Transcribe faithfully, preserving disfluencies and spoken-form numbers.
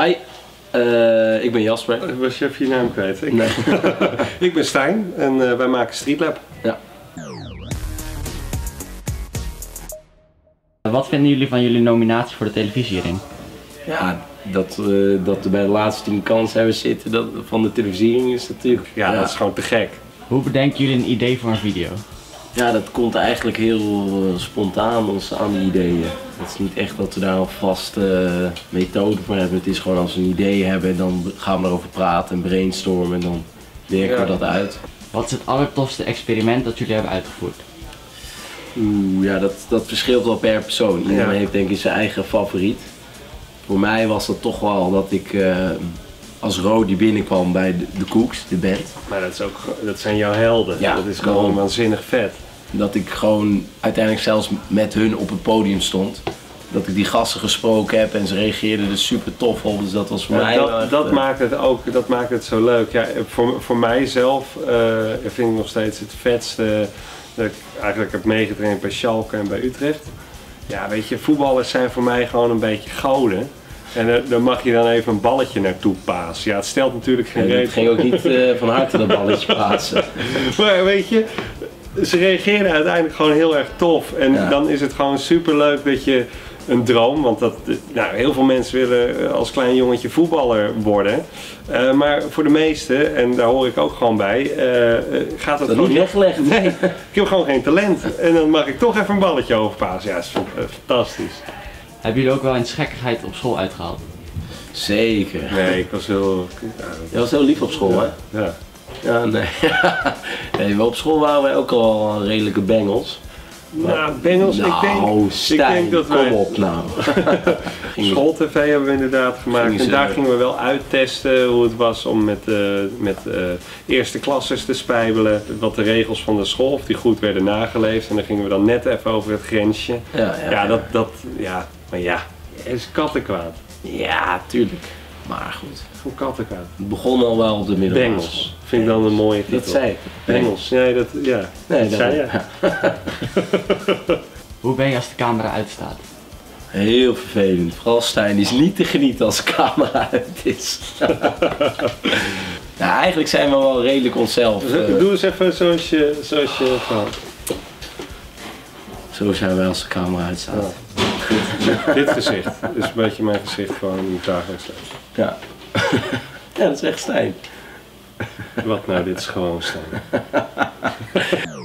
Hi, uh, ik ben Jasper. Ik was je even je naam kwijt. Ik, nee. ik ben Stijn en uh, wij maken Streetlab. Ja. Wat vinden jullie van jullie nominatie voor de televisiering? Ja, dat we uh, dat bij de laatste tien kansen hebben zitten dat, van de televisiering is natuurlijk... Ja, ja, dat is gewoon te gek. Hoe bedenken jullie een idee voor een video? Ja, dat komt eigenlijk heel uh, spontaan ons aan die ideeën. Het is niet echt dat we daar een vaste uh, methode voor hebben. Het is gewoon als we een idee hebben, dan gaan we erover praten en brainstormen en dan werken ja. we dat uit. Wat is het allertofste experiment dat jullie hebben uitgevoerd? Oeh, ja, dat, dat verschilt wel per persoon. Iedereen ja. heeft denk ik zijn eigen favoriet. Voor mij was dat toch wel dat ik uh, als Rodi binnenkwam bij de, de Cooks, de band. Maar dat, is ook, dat zijn jouw helden. Ja, dat is gewoon dan, waanzinnig vet. Dat ik gewoon uiteindelijk zelfs met hun op het podium stond. Dat ik die gasten gesproken heb en ze reageerden er super tof op. Dus dat was voor ja, mij dat, echt, dat, uh, maakt het ook, dat maakt het zo leuk. Ja, voor, voor mijzelf uh, vind ik nog steeds het vetste dat ik eigenlijk heb meegetraind bij Schalke en bij Utrecht. Ja, weet je, voetballers zijn voor mij gewoon een beetje goden. En uh, dan mag je dan even een balletje naartoe pasen. Ja, het stelt natuurlijk geen reden. Het ging ook niet uh, van harte dat balletje pasen. Maar weet je, ze reageren uiteindelijk gewoon heel erg tof. En ja. dan is het gewoon super leuk dat je een droom, want dat, nou, heel veel mensen willen als klein jongetje voetballer worden. Uh, maar voor de meesten, en daar hoor ik ook gewoon bij, uh, gaat het dat gewoon niet weggelegd. Nee, ik heb gewoon geen talent. En dan mag ik toch even een balletje overpassen. Ja, dat is uh, fantastisch. Hebben jullie ook wel eens gekkigheid op school uitgehaald? Zeker. Nee, ik was heel... Uh, Je was heel lief op school, ja. hè? Ja. Ja, nee. nee, maar op school waren wij ook al redelijke bengels. Nou, bengels, nou, ik denk, Stijn, ik denk dat wij... kom op nou. School-tv hebben we inderdaad gemaakt en daar gingen we wel uittesten hoe het was om met, uh, met uh, eerste klassers te spijbelen. Wat de regels van de school, of die goed werden nageleefd. En dan gingen we dan net even over het grensje. Ja, ja, ja, dat, dat, ja, maar ja, het is kattenkwaad. Ja, tuurlijk. Maar goed. Gewoon kattenkwaad. Het begon al wel op de middelbare Bengels. Vind ik dan een mooie titel. Dat zei ik. Bengels. Nee, dat, ja. Nee, dat zei je. Ja. Hoe ben je als de camera uitstaat? Heel vervelend. Vooral Stijn, die is niet te genieten als de camera uit is. Nou, eigenlijk zijn we wel redelijk onszelf. Uh... Doe eens even zoals je, zoals je van. Zo zijn wij als de camera uitstaat. Ja. Dit, dit gezicht is een beetje mijn gezicht gewoon in het dagelijks leven. Ja. Ja, dat is echt Stijn. Wat nou, dit is gewoon Stijn.